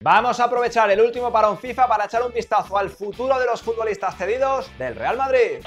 Vamos a aprovechar el último parón FIFA para echar un vistazo al futuro de los futbolistas cedidos del Real Madrid.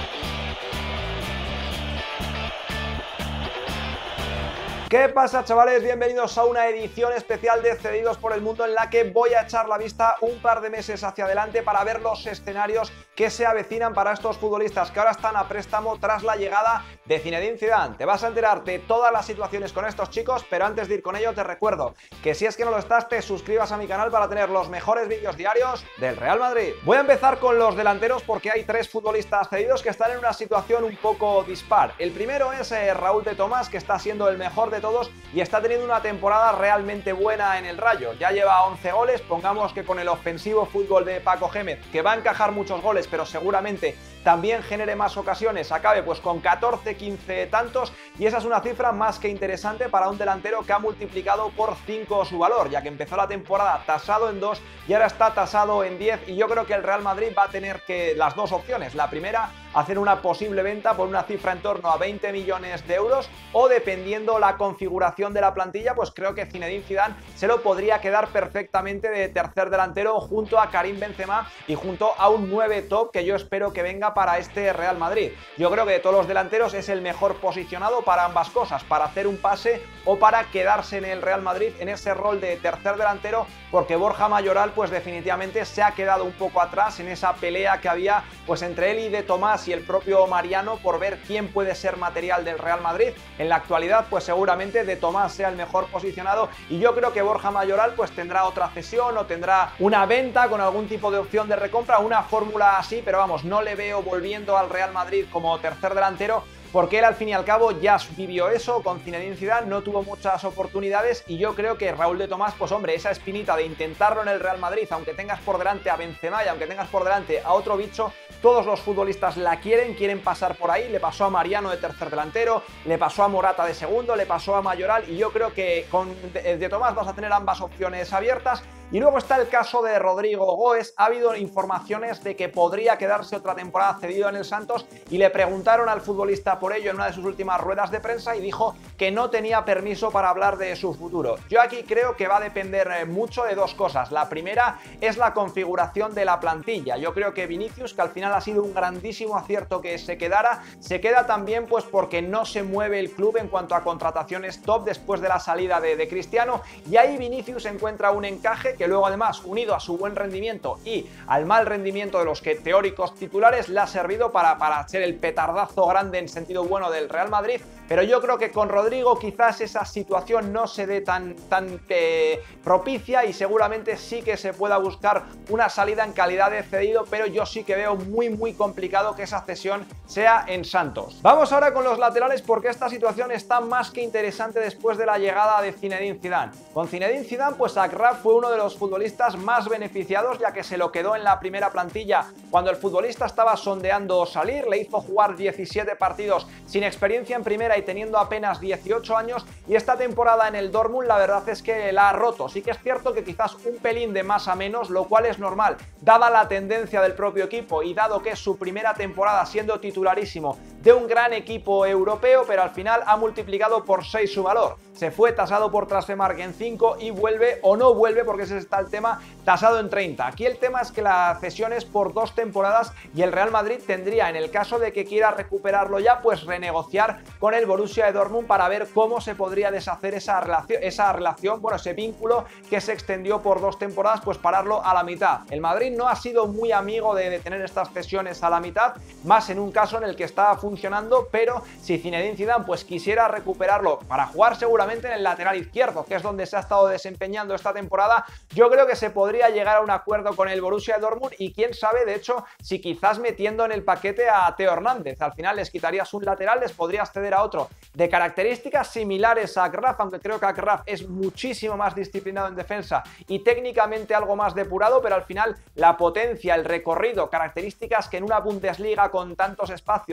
¿Qué pasa, chavales? Bienvenidos a una edición especial de Cedidos por el Mundo en la que voy a echar la vista un par de meses hacia adelante para ver los escenarios que se avecinan para estos futbolistas que ahora están a préstamo tras la llegada de Zinedine Zidane. Te vas a enterar de todas las situaciones con estos chicos, pero antes de ir con ello te recuerdo que si es que no lo estás, te suscribas a mi canal para tener los mejores vídeos diarios del Real Madrid. Voy a empezar con los delanteros porque hay tres futbolistas cedidos que están en una situación un poco dispar. El primero es Raúl de Tomás, que está siendo el mejor de todos y está teniendo una temporada realmente buena en el Rayo. Ya lleva 11 goles, pongamos que con el ofensivo fútbol de Paco Gémez, que va a encajar muchos goles, pero seguramente también genere más ocasiones, acabe pues con 14-15 tantos, y esa es una cifra más que interesante para un delantero que ha multiplicado por 5 su valor, ya que empezó la temporada tasado en 2 y ahora está tasado en 10, y yo creo que el Real Madrid va a tener que las dos opciones. La primera, hacer una posible venta por una cifra en torno a 20 millones de euros, o dependiendo la configuración de la plantilla, pues creo que Zinedine Zidane se lo podría quedar perfectamente de tercer delantero junto a Karim Benzema y junto a un 9 top que yo espero que venga para este Real Madrid. Yo creo que de todos los delanteros es el mejor posicionado para ambas cosas, para hacer un pase o para quedarse en el Real Madrid en ese rol de tercer delantero, porque Borja Mayoral pues definitivamente se ha quedado un poco atrás en esa pelea que había pues entre él y de Tomás y el propio Mariano por ver quién puede ser material del Real Madrid. En la actualidad pues seguramente de Tomás sea el mejor posicionado, y yo creo que Borja Mayoral pues tendrá otra cesión o tendrá una venta con algún tipo de opción de recompra, una fórmula así, pero vamos, no le veo volviendo al Real Madrid como tercer delantero, porque él al fin y al cabo ya vivió eso con Zinedine Zidane, no tuvo muchas oportunidades, y yo creo que Raúl de Tomás, pues hombre, esa espinita de intentarlo en el Real Madrid, aunque tengas por delante a Benzema y aunque tengas por delante a otro bicho, todos los futbolistas la quieren pasar por ahí. Le pasó a Mariano de tercer delantero, le pasó a Morata de segundo, le pasó a Mayoral, y yo creo que con de Tomás vas a tener ambas opciones abiertas. Y luego está el caso de Rodrigo Goes. Ha habido informaciones de que podría quedarse otra temporada cedido en el Santos, y le preguntaron al futbolista por ello en una de sus últimas ruedas de prensa y dijo que no tenía permiso para hablar de su futuro. Yo aquí creo que va a depender mucho de dos cosas. La primera es la configuración de la plantilla. Yo creo que Vinicius, que al final ha sido un grandísimo acierto que se quedara, se queda también pues porque no se mueve el club en cuanto a contrataciones top después de la salida de Cristiano, y ahí Vinicius encuentra un encaje que luego además, unido a su buen rendimiento y al mal rendimiento de los que teóricos titulares, le ha servido para ser el petardazo grande en sentido bueno del Real Madrid. Pero yo creo que con Rodrigo quizás esa situación no se dé tan propicia, y seguramente sí que se pueda buscar una salida en calidad de cedido, pero yo sí que veo muy complicado que esa cesión sea en Santos. Vamos ahora con los laterales, porque esta situación está más que interesante después de la llegada de Zinedine Zidane. Con Zinedine Zidane pues Achraf fue uno de los futbolistas más beneficiados, ya que se lo quedó en la primera plantilla cuando el futbolista estaba sondeando salir, le hizo jugar 17 partidos sin experiencia en primera y teniendo apenas 18 años, y esta temporada en el Dortmund la verdad es que la ha roto. Sí que es cierto que quizás un pelín de más a menos, lo cual es normal dada la tendencia del propio equipo y dado que es su primera temporada siendo titularísimo de un gran equipo europeo, pero al final ha multiplicado por 6 su valor. Se fue tasado por Transfermarkt en 5 y vuelve o no vuelve, porque ese está el tema, tasado en 30. Aquí el tema es que la cesión es por 2 temporadas y el Real Madrid tendría, en el caso de que quiera recuperarlo ya, pues renegociar con el Borussia de Dortmund para ver cómo se podría deshacer esa relación, bueno, ese vínculo que se extendió por 2 temporadas, pues pararlo a la mitad. El Madrid no ha sido muy amigo de tener estas cesiones a la mitad, más en un caso en el que estaba funcionando, pero si Zinedine Zidane pues quisiera recuperarlo para jugar seguramente en el lateral izquierdo, que es donde se ha estado desempeñando esta temporada, yo creo que se podría llegar a un acuerdo con el Borussia Dortmund, y quién sabe, de hecho, si quizás metiendo en el paquete a Theo Hernández. Al final les quitarías un lateral, les podrías ceder a otro de características similares a Achraf, aunque creo que Achraf es muchísimo más disciplinado en defensa y técnicamente algo más depurado, pero al final la potencia, el recorrido, características que en una Bundesliga con tantos espacios y en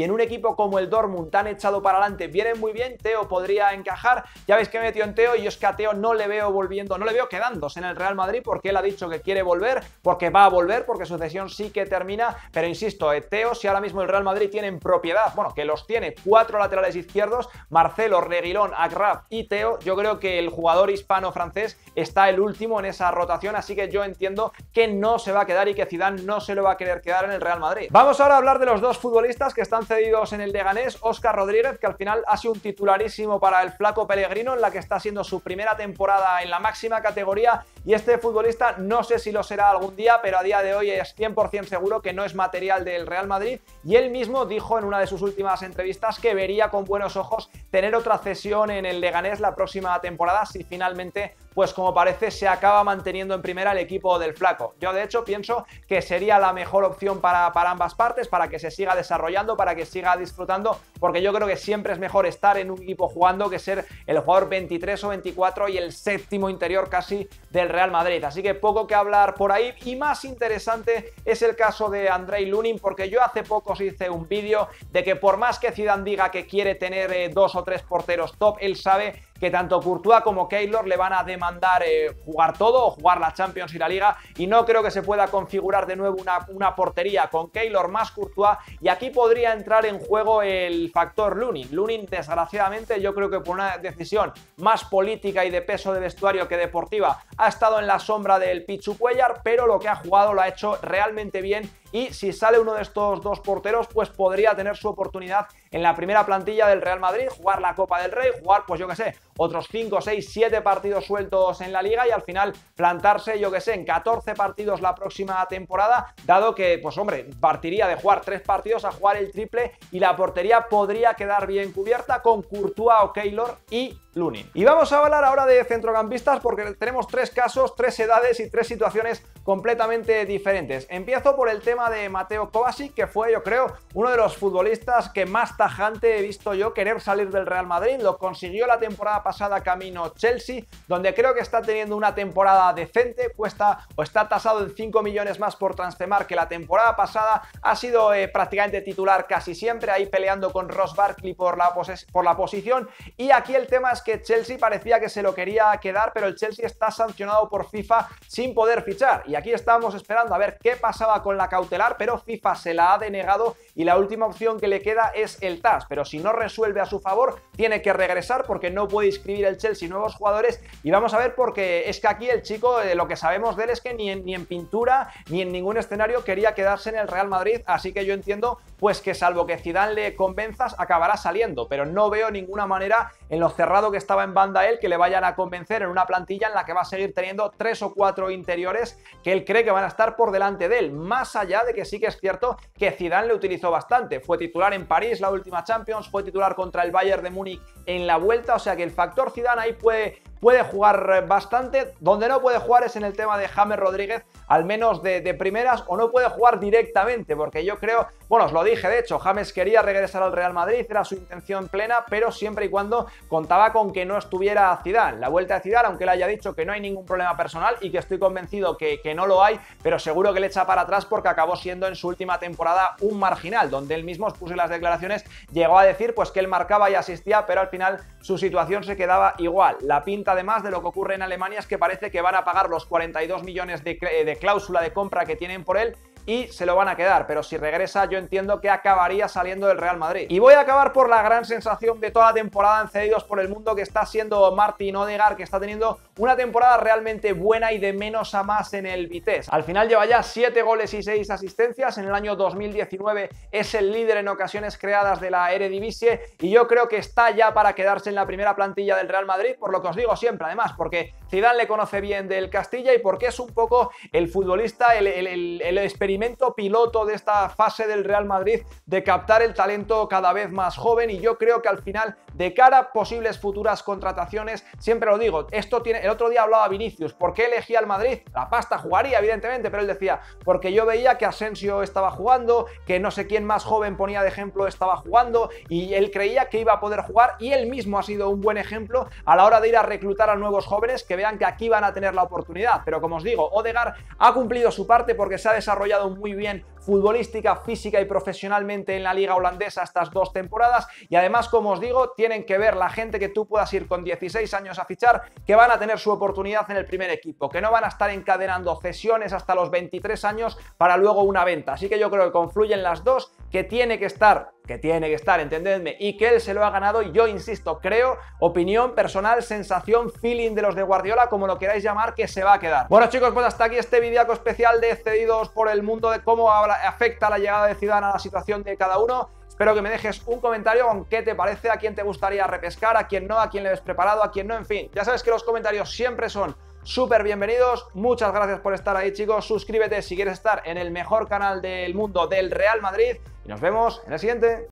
en un equipo como el Dortmund tan echado para adelante vienen muy bien. Teo podría encajar, ya veis que me metió en Teo y yo es que a Teo no le veo volviendo, no le veo quedándose en el Real Madrid porque él ha dicho que quiere volver, porque va a volver, porque su cesión sí que termina, pero insisto, Teo, si ahora mismo el Real Madrid tiene en propiedad, bueno, que los tiene 4 laterales izquierdos, Marcelo, Reguilón, Agraf y Teo, yo creo que el jugador hispano-francés está el último en esa rotación, así que yo entiendo que no se va a quedar y que Zidane no se lo va a querer quedar en el Real Madrid. Vamos ahora a hablar de los dos futbolistas que están cedidos en el Leganés. Óscar Rodríguez, que al final ha sido un titularísimo para el flaco Pellegrino en la que está siendo su primera temporada en la máxima categoría, y este futbolista no sé si lo será algún día, pero a día de hoy es 100% seguro que no es material del Real Madrid, y él mismo dijo en una de sus últimas entrevistas que vería con buenos ojos tener otra cesión en el Leganés la próxima temporada si finalmente, pues como parece, se acaba manteniendo en primera el equipo del flaco. Yo de hecho pienso que sería la mejor opción para ambas partes, para que se siga desarrollando, para que siga disfrutando, porque yo creo que siempre es mejor estar en un equipo jugando que ser el jugador 23 o 24 y el séptimo interior casi del Real Madrid. Así que poco que hablar por ahí, y más interesante es el caso de Andrei Lunin, porque yo hace poco os hice un vídeo de que por más que Zidane diga que quiere tener 2 o 3 porteros top, él sabe que tanto Courtois como Keylor le van a demandar jugar todo o jugar la Champions y la Liga, y no creo que se pueda configurar de nuevo una portería con Keylor más Courtois, y aquí podría entrar en juego el factor Lunin. Lunin, desgraciadamente, yo creo que por una decisión más política y de peso de vestuario que deportiva, ha estado en la sombra del Pichu Cuellar, pero lo que ha jugado lo ha hecho realmente bien, y si sale uno de estos dos porteros, pues podría tener su oportunidad en la primera plantilla del Real Madrid, jugar la Copa del Rey, jugar, pues yo que sé, otros 5, 6, 7 partidos sueltos en la Liga y al final plantarse, yo que sé, en 14 partidos la próxima temporada, dado que, pues hombre, partiría de jugar 3 partidos a jugar el triple, y la portería podría quedar bien cubierta con Courtois o Keylor y Lunin. Y vamos a hablar ahora de centrocampistas, porque tenemos 3 casos, 3 edades y 3 situaciones completamente diferentes. Empiezo por el tema de Mateo Kovacic, que fue, yo creo, uno de los futbolistas que más tajante he visto yo querer salir del Real Madrid. Lo consiguió la temporada pasada camino Chelsea, donde creo que está teniendo una temporada decente, cuesta o está tasado en 5 millones más por Transfermarkt que la temporada pasada. Ha sido prácticamente titular casi siempre, ahí peleando con Ross Barkley por la posición, y aquí el tema es que Chelsea parecía que se lo quería quedar, pero el Chelsea está sancionado por FIFA sin poder fichar, y aquí estábamos esperando a ver qué pasaba con la cautelar, pero FIFA se la ha denegado y la última opción que le queda es el TAS, pero si no resuelve a su favor tiene que regresar porque no puede inscribir el Chelsea nuevos jugadores. Y vamos a ver, porque es que aquí el chico, lo que sabemos de él es que ni en pintura ni en ningún escenario quería quedarse en el Real Madrid, así que yo entiendo pues que salvo que Zidane le convenzas acabará saliendo, pero no veo ninguna manera, en lo cerrado que estaba en banda él, que le vayan a convencer en una plantilla en la que va a seguir teniendo 3 o 4 interiores que él cree que van a estar por delante de él, más allá de que sí que es cierto que Zidane le utilizó bastante, fue titular en París la última Champions, fue titular contra el Bayern de Múnich en la vuelta, o sea que el factor Zidane ahí puede jugar bastante. Donde no puede jugar es en el tema de James Rodríguez, al menos de primeras, o no puede jugar directamente, porque yo creo, bueno, os lo dije, de hecho, James quería regresar al Real Madrid, era su intención plena, pero siempre y cuando contaba con que no estuviera Zidane. La vuelta de Zidane, aunque le haya dicho que no hay ningún problema personal y que estoy convencido que no lo hay, pero seguro que le echa para atrás porque acabó siendo en su última temporada un marginal, donde él mismo, os puse las declaraciones, llegó a decir pues que él marcaba y asistía, pero al final su situación se quedaba igual. La pinta además de lo que ocurre en Alemania es que parece que van a pagar los 42 millones de cláusula de compra que tienen por él y se lo van a quedar, pero si regresa yo entiendo que acabaría saliendo del Real Madrid. Y voy a acabar por la gran sensación de toda la temporada en Cedidos por el Mundo, que está siendo Martin Odegaard, que está teniendo una temporada realmente buena y de menos a más en el Vitesse. Al final lleva ya 7 goles y 6 asistencias, en el año 2019 es el líder en ocasiones creadas de la Eredivisie y yo creo que está ya para quedarse en la primera plantilla del Real Madrid, por lo que os digo siempre, además, porque Zidane le conoce bien del Castilla y porque es un poco el futbolista, el experimento piloto de esta fase del Real Madrid de captar el talento cada vez más joven, y yo creo que al final, de cara a posibles futuras contrataciones, siempre lo digo, esto tiene, el otro día hablaba Vinicius, ¿por qué elegía al Madrid? La pasta jugaría evidentemente, pero él decía, porque yo veía que Asensio estaba jugando, que no sé quién más joven ponía de ejemplo estaba jugando, y él creía que iba a poder jugar, y él mismo ha sido un buen ejemplo a la hora de ir a reclutar a nuevos jóvenes que vean que aquí van a tener la oportunidad. Pero como os digo, Odegaard ha cumplido su parte porque se ha desarrollado muy bien futbolística, física y profesionalmente en la liga holandesa estas 2 temporadas. Y además, como os digo, tienen que ver la gente que tú puedas ir con 16 años a fichar, que van a tener su oportunidad en el primer equipo, que no van a estar encadenando cesiones hasta los 23 años para luego una venta. Así que yo creo que confluyen las dos, que tiene que estar, entendedme, y que él se lo ha ganado. Y yo insisto, creo, opinión personal, sensación, feeling de los de Guardiola, como lo queráis llamar, que se va a quedar. Bueno, chicos, pues hasta aquí este videaco especial de cedidos por el mundo, de cómo afecta la llegada de Zidane a la situación de cada uno. Espero que me dejes un comentario con qué te parece, a quién te gustaría repescar, a quién no, a quién le ves preparado, a quién no, en fin. Ya sabes que los comentarios siempre son súper bienvenidos. Muchas gracias por estar ahí, chicos. Suscríbete si quieres estar en el mejor canal del mundo del Real Madrid y nos vemos en el siguiente.